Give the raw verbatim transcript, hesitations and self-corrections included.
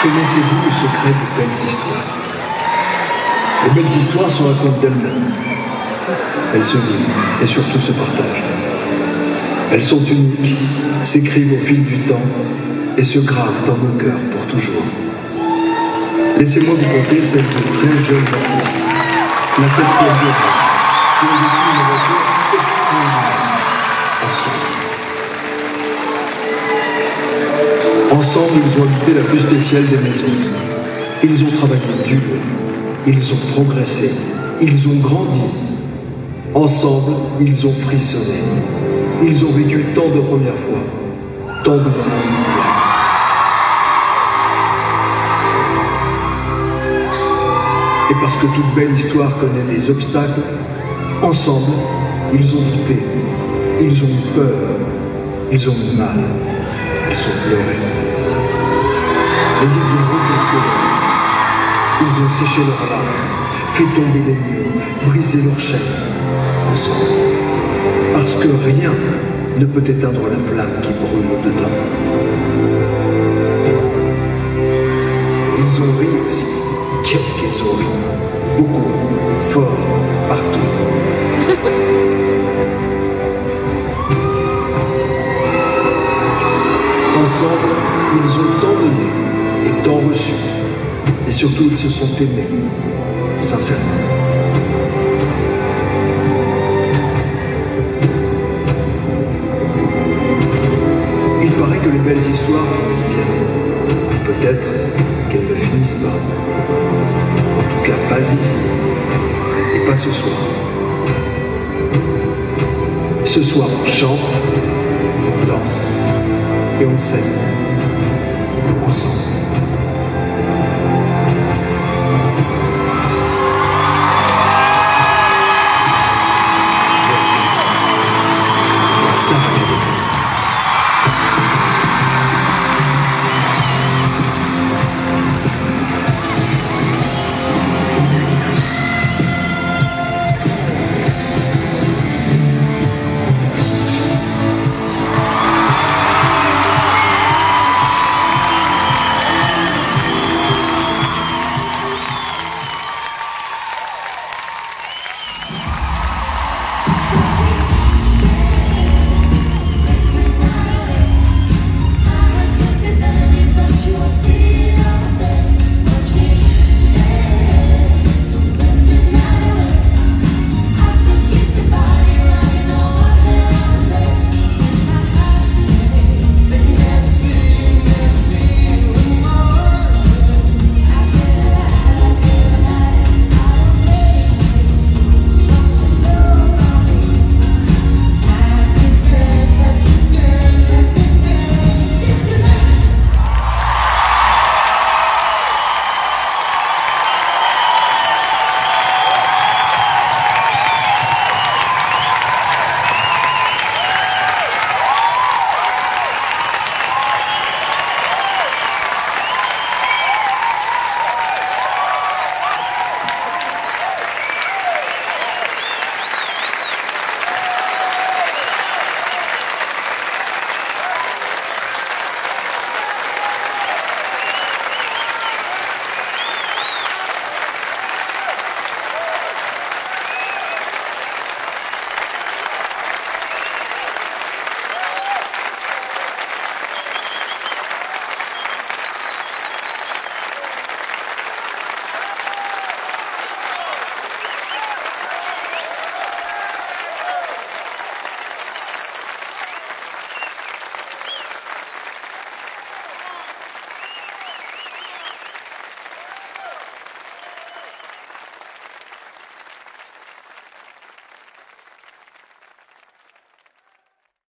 Connaissez-vous le secret des belles histoires? Les belles histoires se racontent d'elles-mêmes. Elles se vivent et surtout se partagent. Elles sont uniques, s'écrivent au fil du temps et se gravent dans nos cœurs pour toujours. Laissez-moi vous conter celle de très jeunes artistes, la tête pleine de rêves, qui ont vécu une aventure extraordinaire ensemble. Ensemble, ils ont habité la plus spéciale des maisons. Ils ont travaillé dur, ils ont progressé, ils ont grandi. Ensemble, ils ont frissonné. Ils ont vécu tant de premières fois, tant de moments inoubliables. Et parce que toute belle histoire connaît des obstacles, ensemble, ils ont douté, ils ont eu peur, ils ont eu mal, ils ont pleuré. Mais ils ont repoussé leurs larmes, ils ont séché leurs larmes, fait tomber les murs, brisé leurs chaînes, ensemble. Parce que rien ne peut éteindre la flamme qui brûle au-dedans. Ils ont ri aussi. Qu'est-ce qu'ils ont ri? Beaucoup, fort, partout. Ensemble, ils ont tant donné et tant reçu. Et surtout, ils se sont aimés, sincèrement. Il paraît que les belles histoires finissent bien. Peut-être qu'elles ne finissent pas. En tout cas, pas ici. Et pas ce soir. Ce soir, on chante, on danse et on s'aime ensemble.